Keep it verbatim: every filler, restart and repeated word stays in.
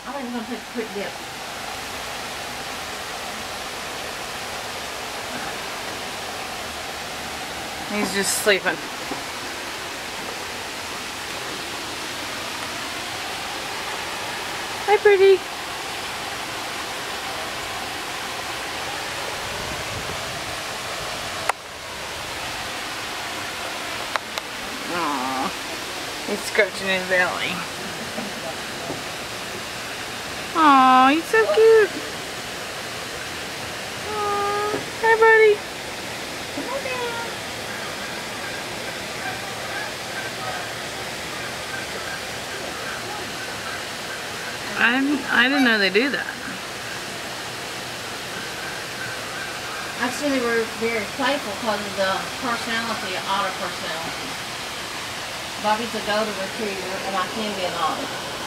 I think I'm going to take a quick dip. He's just sleeping. Hi, pretty. Aww. He's scratching his belly. Aww, he's so cute. Aww. Hi, buddy. I didn't, I didn't know they do that. Actually, they were very playful because of the personality, Otter personality. Bobby's a golden retriever, and I can be an otter.